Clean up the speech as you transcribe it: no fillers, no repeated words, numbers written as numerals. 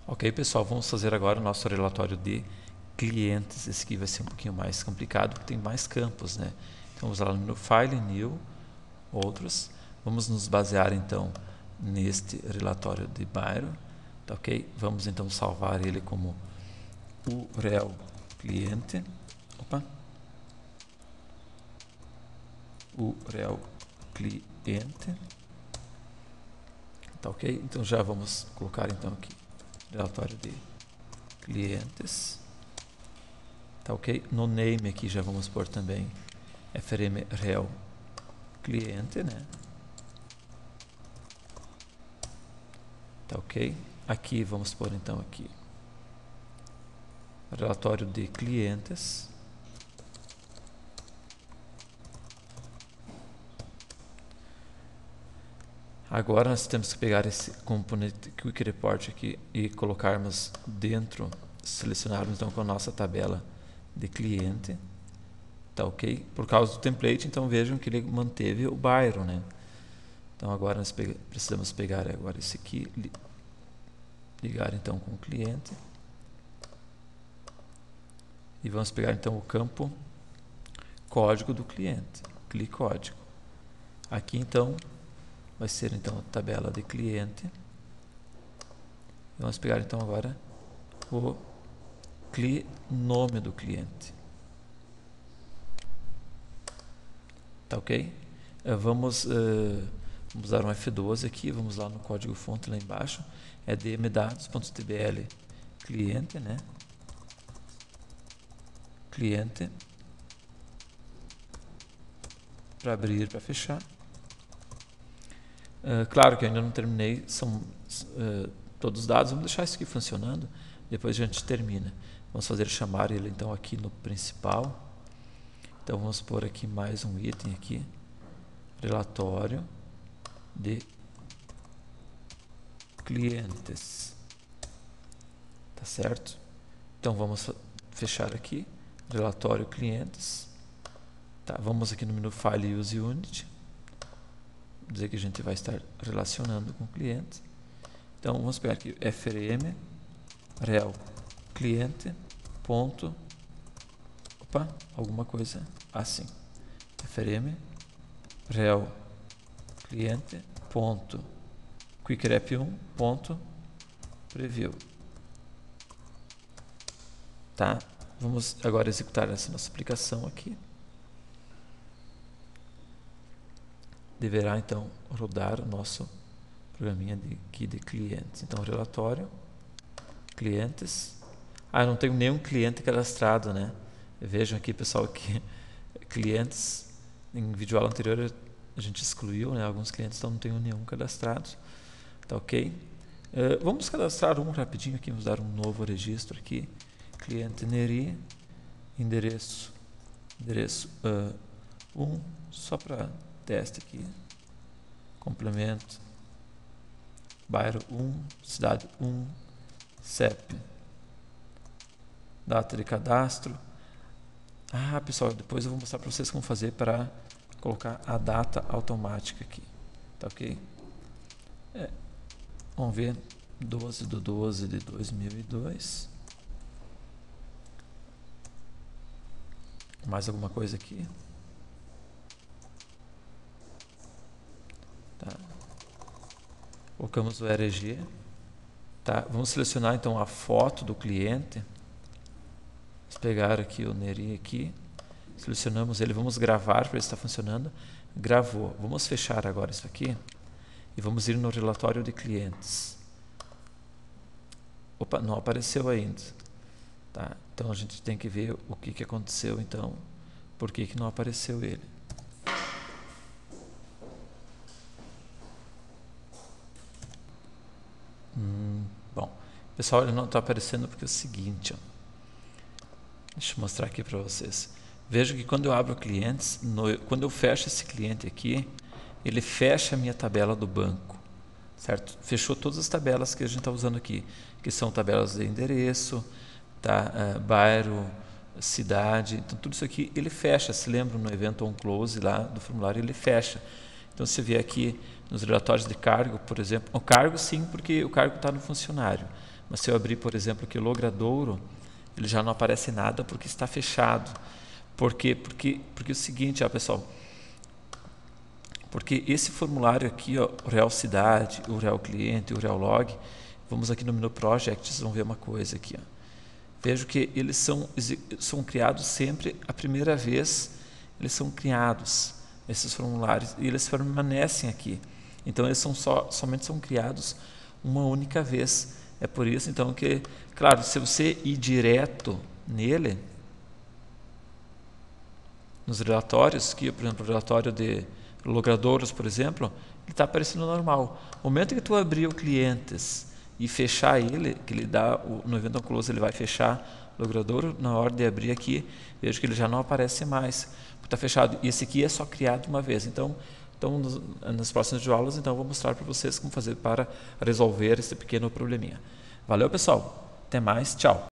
Ok, pessoal, vamos fazer agora o nosso relatório de clientes. Esse aqui vai ser um pouquinho mais complicado, porque tem mais campos, né? Então, vamos lá no File, New, Outros. Vamos nos basear, então, neste relatório de Bairro, tá ok? Vamos, então, salvar ele como URL cliente. Opa! URL cliente. Tá ok? Então, já vamos colocar, então, aqui, relatório de clientes. Tá ok? No name aqui já vamos pôr também FRM Real Cliente, né? Tá ok? Aqui vamos pôr então aqui relatório de clientes. Agora nós temos que pegar esse componente Quick Report aqui e colocarmos dentro, selecionarmos então com a nossa tabela de cliente. Tá ok? Por causa do template, então vejam que ele manteve o bairro, né? Então agora nós precisamos pegar agora esse aqui, ligar então com o cliente. E vamos pegar então o campo código do cliente, clique código. Aqui então vai ser então a tabela de cliente. E vamos pegar então agora o nome do cliente. Tá ok? Vamos dar um F12 aqui, vamos lá no código fonte lá embaixo, é dmdados.tbl cliente, né? Cliente, para abrir, para fechar. Claro que eu ainda não terminei, são todos os dados, vamos deixar isso aqui funcionando, depois a gente termina. Vamos fazer chamar ele então aqui no principal. Então vamos pôr aqui mais um item aqui, relatório de clientes, tá certo? Então vamos fechar aqui, relatório clientes, tá? Vamos aqui no menu File Use Unit, dizer que a gente vai estar relacionando com o cliente. Então vamos pegar aqui frm rel cliente ponto, opa, alguma coisa assim, frm rel cliente ponto quickrep1 ponto preview, tá? Vamos agora executar essa nossa aplicação aqui. Deverá então rodar o nosso programinha aqui de clientes. Então, relatório, clientes. Eu não tenho nenhum cliente cadastrado, né? Vejam aqui, pessoal, que clientes, em vídeo aula anterior a gente excluiu, né? Alguns clientes, então não tenho nenhum cadastrado. Tá ok? Vamos cadastrar um rapidinho aqui, vamos dar um novo registro aqui. Cliente Neri, endereço 1, só para teste aqui. Complemento. Bairro 1, cidade 1, CEP. Data de cadastro. Pessoal, depois eu vou mostrar para vocês como fazer para colocar a data automática aqui. Tá ok? Vamos ver. 12/12 de 2002. Mais alguma coisa aqui? Tá. Colocamos o RG. Tá. Vamos selecionar então a foto do cliente. Vamos pegar aqui o Neri aqui. Selecionamos ele, vamos gravar para ver se está funcionando. Gravou. Vamos fechar agora isso aqui. E vamos ir no relatório de clientes. Opa, não apareceu ainda. Tá? Então a gente tem que ver o que aconteceu então. Por que não apareceu ele? Bom, pessoal, ele não está aparecendo porque é o seguinte, ó. Deixa eu mostrar aqui para vocês. Veja que quando eu abro clientes, quando eu fecho esse cliente aqui, ele fecha a minha tabela do banco, certo? Fechou todas as tabelas que a gente está usando aqui, que são tabelas de endereço, tá? Bairro, cidade, então tudo isso aqui ele fecha. Se lembra no evento on close lá do formulário, ele fecha. Então se você vier aqui nos relatórios de cargo, por exemplo, o cargo sim, porque o cargo está no funcionário, Mas se eu abrir, por exemplo, aqui o Logradouro, ele já não aparece nada porque está fechado. Por quê? Porque é o seguinte, ó, pessoal, porque esse formulário aqui, ó, o Real Cidade, o Real Cliente, o Real Log, vamos aqui no menu Projects, vamos ver uma coisa aqui, ó. Vejo que eles são criados sempre a primeira vez, eles são criados, esses formulários, e eles permanecem aqui. Então eles somente são criados uma única vez. É por isso então que, claro, se você ir direto nele, nos relatórios, que por exemplo o relatório de logradouros, por exemplo, ele está aparecendo normal. No momento que tu abrir o clientes e fechar ele, que ele dá no evento close, ele vai fechar o logradouro, na hora de abrir aqui, vejo que ele já não aparece mais, está fechado. E esse aqui é só criado uma vez. Então nas próximas aulas, então, eu vou mostrar para vocês como fazer para resolver esse pequeno probleminha. Valeu, pessoal. Até mais. Tchau.